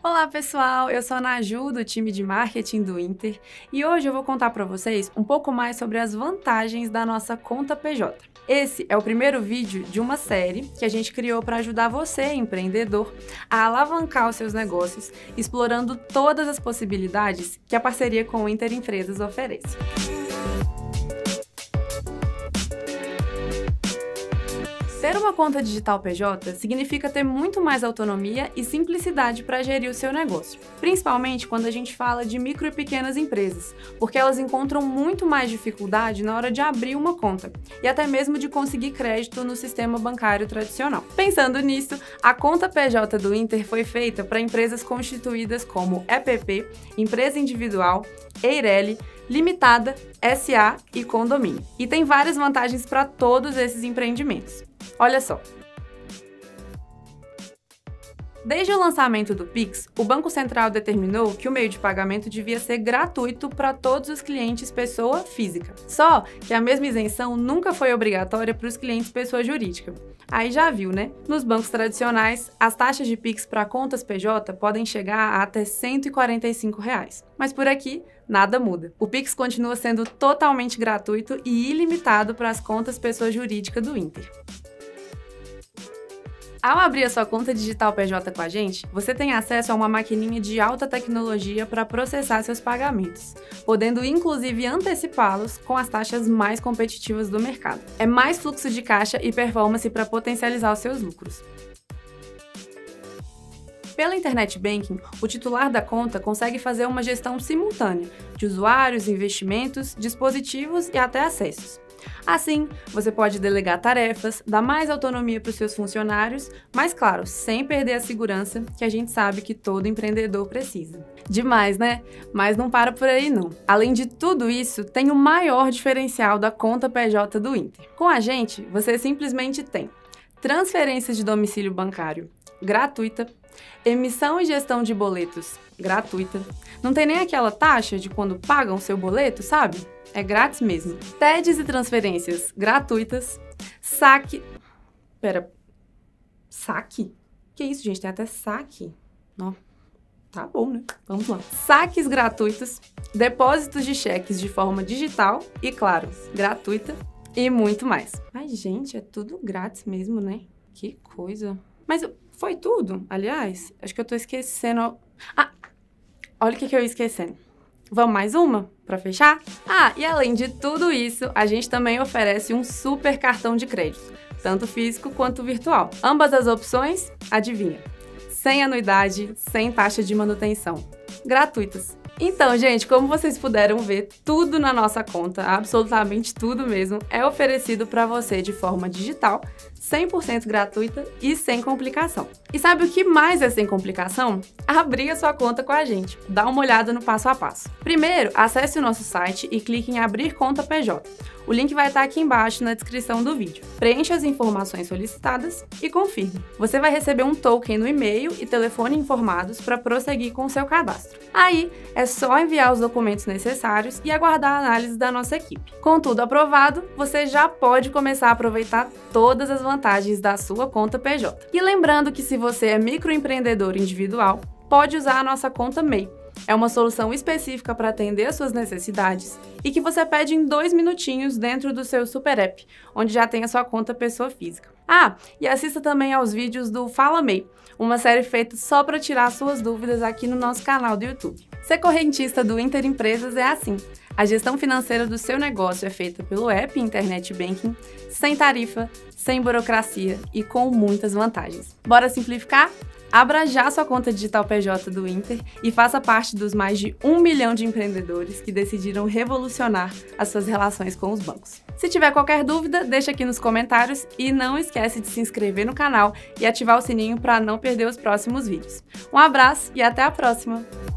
Olá pessoal, eu sou a Naju do time de marketing do Inter e hoje eu vou contar para vocês um pouco mais sobre as vantagens da nossa conta PJ. Esse é o primeiro vídeo de uma série que a gente criou para ajudar você, empreendedor, a alavancar os seus negócios, explorando todas as possibilidades que a parceria com o Inter Empresas oferece. Ter uma conta digital PJ significa ter muito mais autonomia e simplicidade para gerir o seu negócio, principalmente quando a gente fala de micro e pequenas empresas, porque elas encontram muito mais dificuldade na hora de abrir uma conta e até mesmo de conseguir crédito no sistema bancário tradicional. Pensando nisso, a conta PJ do Inter foi feita para empresas constituídas como EPP, Empresa Individual, EIRELI, Limitada, SA e Condomínio. E tem várias vantagens para todos esses empreendimentos. Olha só. Desde o lançamento do Pix, o Banco Central determinou que o meio de pagamento devia ser gratuito para todos os clientes pessoa física. Só que a mesma isenção nunca foi obrigatória para os clientes pessoa jurídica. Aí já viu, né? Nos bancos tradicionais, as taxas de Pix para contas PJ podem chegar a até R$ 145. Mas por aqui, nada muda. O Pix continua sendo totalmente gratuito e ilimitado para as contas pessoa jurídica do Inter. Ao abrir a sua conta digital PJ com a gente, você tem acesso a uma maquininha de alta tecnologia para processar seus pagamentos, podendo inclusive antecipá-los com as taxas mais competitivas do mercado. É mais fluxo de caixa e performance para potencializar os seus lucros. Pela Internet Banking, o titular da conta consegue fazer uma gestão simultânea de usuários, investimentos, dispositivos e até acessos. Assim, você pode delegar tarefas, dar mais autonomia para os seus funcionários, mas claro, sem perder a segurança que a gente sabe que todo empreendedor precisa. Demais, né? Mas não para por aí não. Além de tudo isso, tem o maior diferencial da conta PJ do Inter. Com a gente, você simplesmente tem transferência de domicílio bancário gratuita, emissão e gestão de boletos gratuita, não tem nem aquela taxa de quando pagam seu boleto, sabe? É grátis mesmo. TEDs e transferências gratuitas, saque... Saque? Que isso, gente? Tem até saque. Não. Tá bom, né? Vamos lá. Saques gratuitos, depósitos de cheques de forma digital e, claro, gratuita e muito mais. Ai, gente, é tudo grátis mesmo, né? Que coisa. Mas foi tudo, aliás. Acho que eu tô esquecendo... Ah, olha o que eu ia esquecendo. Vamos mais uma para fechar? Ah, e além de tudo isso, a gente também oferece um super cartão de crédito, tanto físico quanto virtual. Ambas as opções, adivinha? Sem anuidade, sem taxa de manutenção. Gratuitas. Então, gente, como vocês puderam ver, tudo na nossa conta, absolutamente tudo mesmo, é oferecido para você de forma digital, 100% gratuita e sem complicação. E sabe o que mais é sem complicação? Abrir a sua conta com a gente. Dá uma olhada no passo a passo. Primeiro, acesse o nosso site e clique em Abrir Conta PJ. O link vai estar aqui embaixo na descrição do vídeo. Preencha as informações solicitadas e confirme. Você vai receber um token no e-mail e telefone informados para prosseguir com o seu cadastro. Aí, é só enviar os documentos necessários e aguardar a análise da nossa equipe. Com tudo aprovado, você já pode começar a aproveitar todas as vantagens da sua conta PJ. E lembrando que se você é microempreendedor individual, pode usar a nossa conta MEI. É uma solução específica para atender às suas necessidades e que você pede em 2 minutinhos dentro do seu Super App, onde já tem a sua conta pessoa física. Ah, e assista também aos vídeos do Fala MEI, uma série feita só para tirar suas dúvidas aqui no nosso canal do YouTube. Ser correntista do Inter Empresas é assim. A gestão financeira do seu negócio é feita pelo app Internet Banking, sem tarifa, sem burocracia e com muitas vantagens. Bora simplificar? Abra já sua conta digital PJ do Inter e faça parte dos mais de 1 milhão de empreendedores que decidiram revolucionar as suas relações com os bancos. Se tiver qualquer dúvida, deixa aqui nos comentários e não esquece de se inscrever no canal e ativar o sininho para não perder os próximos vídeos. Um abraço e até a próxima!